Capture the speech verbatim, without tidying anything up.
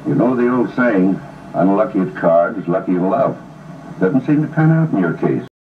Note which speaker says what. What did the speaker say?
Speaker 1: You know the old saying, unlucky at cards, lucky in love. Doesn't seem to pan out in your case.